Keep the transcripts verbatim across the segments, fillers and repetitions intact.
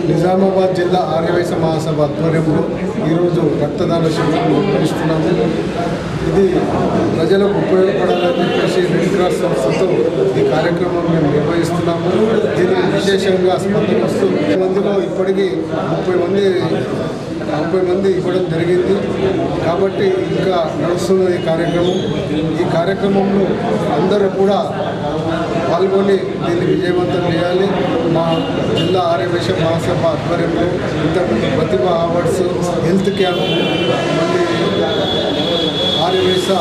నిజామాబాద్ జిల్లా ఆర్యవైశ్య మహాసభ ఆధ్వర్యంలో ఈరోజు రక్తదాన శిబిరం నిర్వహిస్తున్నాము. ఇది ప్రజలకు ఉపయోగపడాలని చెప్పేసి రెడ్ క్రాస్ సంస్థతో ఈ కార్యక్రమం మేము నిర్వహిస్తున్నాము. దీనికి విశేషంగా స్పందన వస్తూ మందిలో ఇప్పటికీ ముప్పై మంది ముప్పై మంది ఇవ్వడం జరిగింది. కాబట్టి ఇంకా నడుస్తున్న ఈ కార్యక్రమం ఈ కార్యక్రమంలో అందరూ కూడా పాల్గొని దీన్ని విజయవంతం చేయాలి. మా జిల్లా ఆర్యవైశ్య మహాసభ ఆధ్వర్యంలో ఇంతకుముందు ప్రతిభ అవార్డ్స్, హెల్త్ క్యాంప్, మళ్ళీ ఆర్యవైశ్య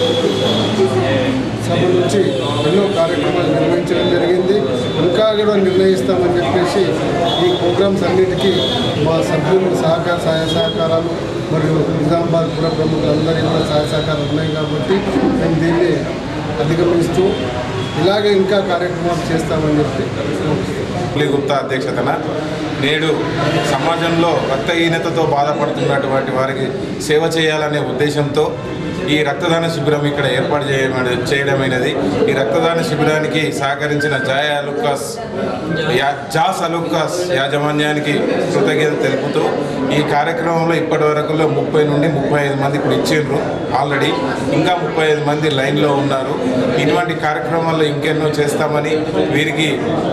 సభ నుంచి ఎన్నో కార్యక్రమాలు నిర్వహించడం జరిగింది. ఇంకా కూడా నిర్ణయిస్తామని చెప్పేసి ఈ ప్రోగ్రామ్స్ అన్నిటికీ మా సభ్యులు సహకార సహాయ సహకారాలు మరియు నిజామాబాద్ పుర ప్రముఖులందరికీ కూడా సహాయ సహకారాలు ఉన్నాయి. కాబట్టి మేము దీన్ని అధిగమిస్తూ ఇలాగే ఇంకా కార్యక్రమాలు చేస్తామని చెప్పి మురళీ గుప్తా అధ్యక్షతన నేడు సమాజంలో రక్తహీనతతో బాధపడుతున్నటువంటి వారికి సేవ చేయాలనే ఉద్దేశంతో ఈ రక్తదాన శిబిరం ఇక్కడ ఏర్పాటు చేయడమైనది. ఈ రక్తదాన శిబిరానికి సహకరించిన జాయ్ అలుకాస్ జాస్ అలుకాస్ యాజమాన్యానికి కృతజ్ఞత తెలుపుతూ ఈ కార్యక్రమంలో ఇప్పటి వరకులో ముప్పై నుండి ముప్పై ఐదు మంది ఇప్పుడు ఇచ్చిండ్రు ఆల్రెడీ. ఇంకా ముప్పై ఐదు మంది లైన్లో ఉన్నారు. ఇటువంటి కార్యక్రమాల్లో ఇంకెన్నో చేస్తామని వీరికి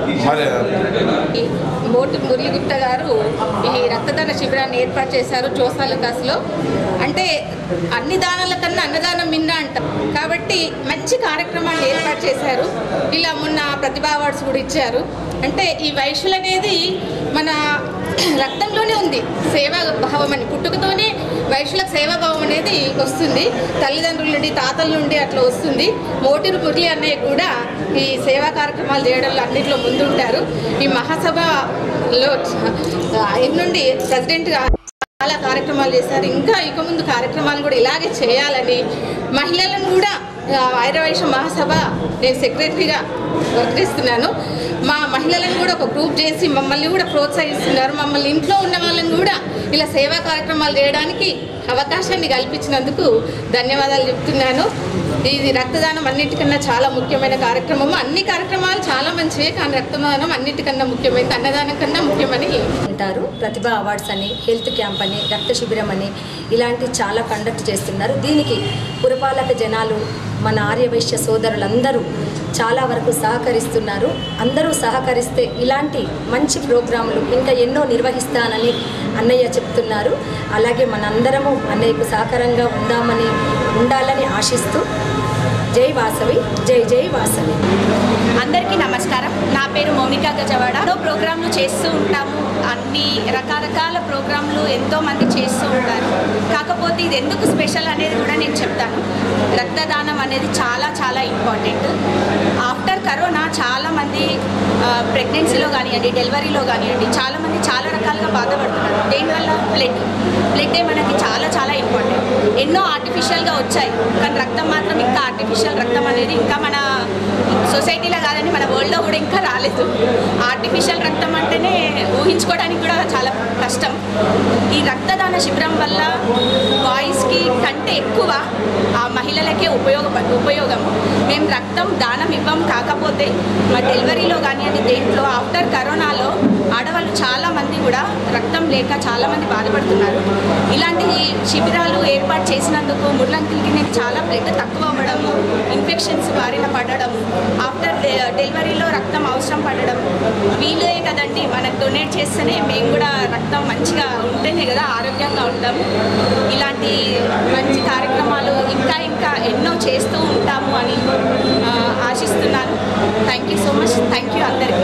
మోటి మురళీ గుప్తా గారు ఈ రక్తదాన శిబిరాన్ని ఏర్పాటు చేశారు జోస్ అలుకాస్లో. అంటే అన్ని దానాల కన్నా అన్నదానం మిన్న అంటాం కాబట్టి మంచి కార్యక్రమాన్ని ఏర్పాటు చేశారు. ఇలా మొన్న ప్రతిభా అవార్డ్స్ కూడా ఇచ్చారు. అంటే ఈ వైశ్యులు అనేది మన రక్తంలోనే ఉంది. సేవా భావం అని పుట్టుకతోనే వైశ్యులకు సేవాభావం అనేది వస్తుంది. తల్లిదండ్రుల నుండి తాతల నుండి అట్లా వస్తుంది. మోటి మురళి అన్నయ్య కూడా ఈ సేవా కార్యక్రమాలు చేయడంలో అన్నింటిలో ముందుంటారు. ఈ మహాసభలో ఆయన నుండి ప్రెసిడెంట్గా చాలా కార్యక్రమాలు చేశారు. ఇంకా ఇక ముందు కార్యక్రమాలు కూడా ఇలాగే చేయాలని మహిళలను కూడా ఆర్యవైశ్య మహాసభ నేను సెక్రటరీగా వర్తిస్తున్నాను. మా మహిళలను కూడా ఒక గ్రూప్ చేసి మమ్మల్ని కూడా ప్రోత్సహిస్తున్నారు. మమ్మల్ని ఇంట్లో ఉన్న వాళ్ళని కూడా ఇలా సేవా కార్యక్రమాలు చేయడానికి అవకాశాన్ని కల్పించినందుకు ధన్యవాదాలు చెప్తున్నాను. ఇది రక్తదానం అన్నిటికన్నా చాలా ముఖ్యమైన కార్యక్రమము. అన్ని కార్యక్రమాలు చాలా మంచివే, కానీ రక్తదానం అన్నిటికన్నా ముఖ్యమైనది, అన్నదానం కన్నా ముఖ్యమని అంటారు. ప్రతిభా అవార్డ్స్ అని, హెల్త్ క్యాంప్ అని, రక్త శిబిరం అని ఇలాంటి చాలా కండక్ట్ చేస్తున్నారు. దీనికి పురపాలక జనాలు, మన ఆర్యవైశ్య సోదరులందరూ చాలా వరకు సహకరిస్తున్నారు. అందరూ సహకరిస్తే ఇలాంటి మంచి ప్రోగ్రాములు ఇంకా ఎన్నో నిర్వహిస్తానని అన్నయ్య చెప్తున్నారు. అలాగే మనందరము అన్నయ్యకు సహకారంగా ఉందామని ఉండాలని ఆశిస్తూ జై వాసవి, జై జై వాసవి. అందరికీ నమస్కారం. నా పేరు మౌనికా గజవాడ. ఎన్నో ప్రోగ్రాంలు చేస్తూ ఉంటాము. అన్ని రకరకాల ప్రోగ్రాంలు ఎంతోమంది చేస్తూ ఉంటారు. కాకపోతే ఇది ఎందుకు స్పెషల్ అనేది కూడా నేను చెప్తాను. రక్తదానం అనేది చాలా చాలా ఇంపార్టెంట్. ఆఫ్టర్ కరోనా చాలామంది ప్రెగ్నెన్సీలో కానివ్వండి, డెలివరీలో కానివ్వండి, చాలామంది చాలా రకాలుగా బాధపడుతున్నారు. దేనివల్ల బ్లడ్ బ్లడ్డే మనకి చాలా చాలా ఇంపార్టెంట్. ఎన్నో ఆర్టిఫిషియల్గా వచ్చాయి, కానీ రక్తం మాత్రం ఇంకా ఆర్టిఫిషియల్ రక్తం అనేది ఇంకా మన సొసైటీలో కాదని మన వరల్డ్లో కూడా ఇంకా రాలేదు. ఆర్టిఫిషియల్ రక్తం అంటేనే ఊహించుకోవడానికి కూడా చాలా కష్టం. ఈ రక్తదాన శిబిరం వల్ల బాయ్స్కి కంటే ఎక్కువ ఆ మహిళలకే ఉపయోగ ఉపయోగం మేము రక్తం దానం ఇవ్వం. కాకపోతే మా డెలివరీలో కానివ్వండి, దేంట్లో ఆఫ్టర్ కరోనాలో ఆడవాళ్ళు చాలామంది కూడా రక్తం లేక చాలామంది బాధపడుతున్నారు. ఇలాంటి శిబిరాలు ఏర్పాటు చేసినందుకు ముర్లంకిల్కి నేను చాలా బ్లడ్ తక్కువ అవ్వడము, ఇన్ఫెక్షన్స్ బారిన పడడం, ఆఫ్టర్ డెలివరీలో రక్తం అవసరం పడడం వీలే కదండి. మనకు డొనేట్ చేస్తేనే మేము కూడా రక్తం మంచిగా ఉంటేనే కదా ఆరోగ్యంగా ఉంటాము. ఇలాంటి మంచి కార్యక్రమాలు ఇంకా ఇంకా ఎన్నో చేస్తూ ఉంటాము అని ఆశిస్తున్నాను. Thank you so much. Thank you అందరికీ.